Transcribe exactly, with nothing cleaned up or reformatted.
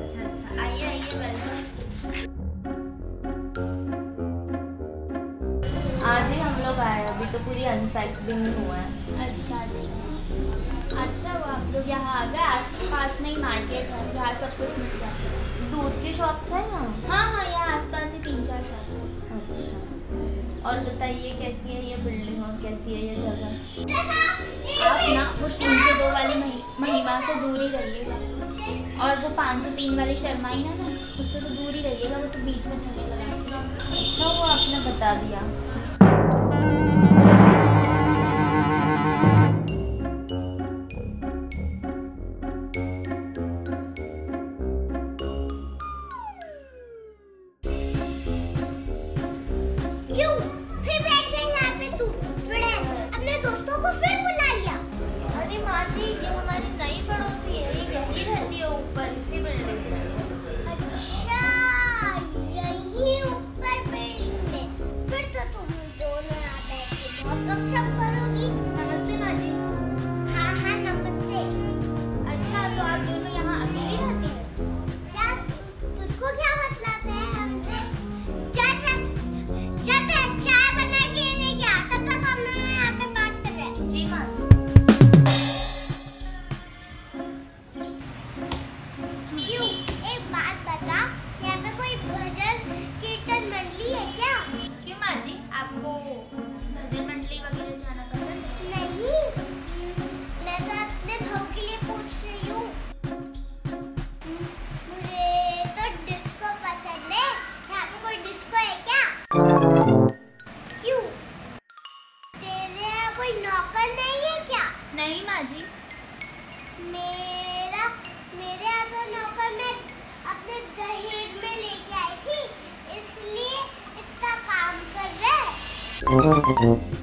अच्छा अच्छा, आइए आइए, वेलकम। आज ही हम लोग आए, अभी तो पूरी अनपैक्ड भी नहीं हुआ है। अच्छा अच्छा अच्छा, वो आप लोग यहाँ आ गए। आस पास में ही मार्केट है, यहाँ सब कुछ मिल जाता है। दूध की शॉप्स है यहाँ? हाँ हाँ, यहाँ आसपास ही तीन चार शॉप्स हैं। अच्छा, और बताइए कैसी है ये बिल्डिंग और कैसी है ये जगह? आप ना वो तीन सौ दो वाली मही, महिमा से दूर ही रहिएगा, और वो पाँच सौ तीन वाली शर्माई है ना, उससे तो दूर ही रहिएगा, वो तो बीच में झगड़ा लगाती है। अच्छा, वो आपने बता दिया। क्यों फिर बैठ गई यहाँ पे तू? चुड़ैल, अपने दोस्तों को फिर बुला लिया। अरे माँ जी, ये हमारी नई पड़ोसी है, ये यही रहती है ऊपर इसी बिल्डिंग में। अच्छा, यही ऊपर बिल्डिंग में। फिर तो तुम दोनों यहाँ बैठ के बहुत गपशप करोगी। नमस्ते माँ जी। हाँ हाँ नमस्ते। अच्छा, तो आप दोनों यहाँ अकेली रहती हैं? क्या तुझको क्या मतलब है हमसे? जा जा जा, चाय बना के लेके आ, तब तक हम लोग यहाँ पे बात कर रहे हैं। जी माँ जी। क्यों, एक बात बता, यहाँ पे कोई भजन कीर्तन मंडली है क्या? क्यों माँ जी, आपको भजन मंडली वगैरह जाना पसंद है? नहीं, मैं तो अपने भाव के लिए पूछ रही हूँ। मुझे तो डिस्को पसंद है, यहाँ पे कोई डिस्को है क्या? क्यों, तेरे यहाँ कोई नौकर नहीं है क्या? नहीं माँ जी। मेरा मेरे यहाँ तो नौकर मैं अपने दहेज में लेके आई थी, इसलिए इतना काम कर रहा है।